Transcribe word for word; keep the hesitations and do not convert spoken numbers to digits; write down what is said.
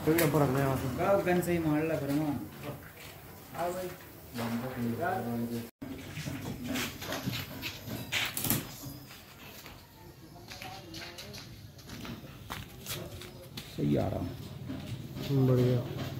तो ये पर रखना है गाँव गन से ही मार ला करो ना आ भाई सही आ रहा हूँ बढ़िया।